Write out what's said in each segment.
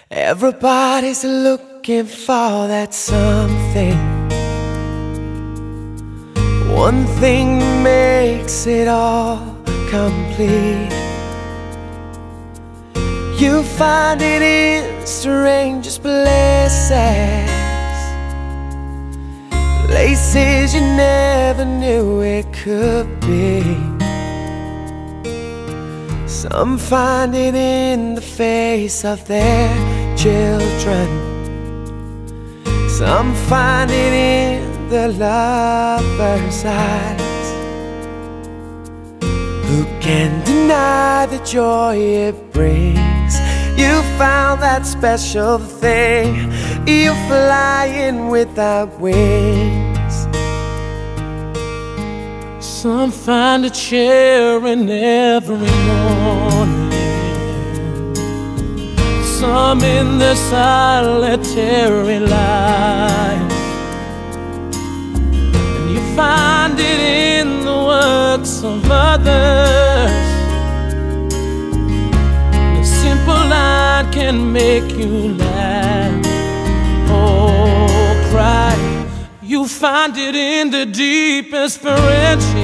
Everybody's looking for that something. One thing makes it all complete. You find it in strangest places, places you never knew it could be. Some find it in the face of their children. Some find it in the lover's eyes. Who can deny the joy it brings? You found that special thing. You flying without wings. Some find a chair in every morning, some in their solitary life, and you find it in the works of others. A simple line can make you laugh or cry. You find it in the deepest friendship,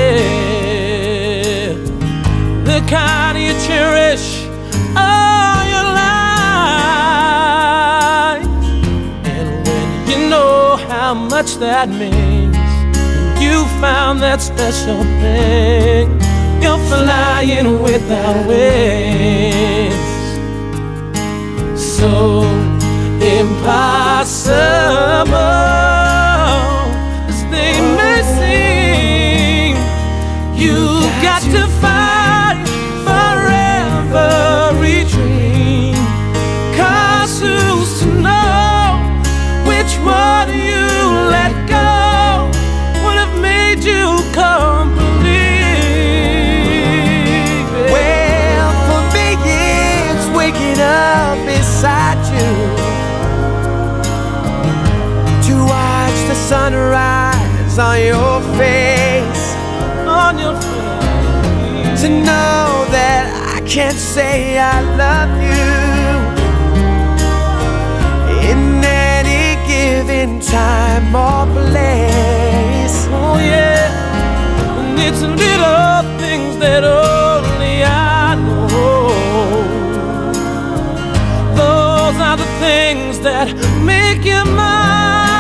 the kind you cherish all your life. And when you know how much that means, you found that special thing. You're flying without wings. So impossible they may seem, you got to fight for every dream. 'Cause who's to know which one you let go would have made you complete? Well, for me it's waking up beside you to watch the sunrise on your face, on your face, to know that I can't say I love you in any given time or place. Oh yeah, and it's little things that only I know. Those are the things that make you mine.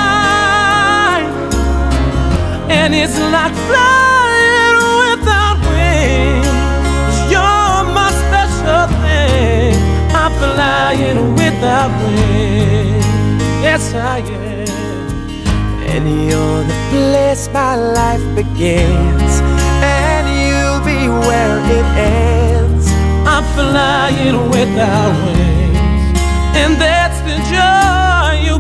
And it's like flying without wings. You're my special thing. I'm flying without wings. Yes, I am. And you're the place my life begins, and you'll be where it ends. I'm flying without wings, and that's the joy you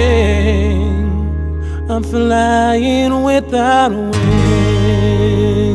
bring. I'm flying without wings.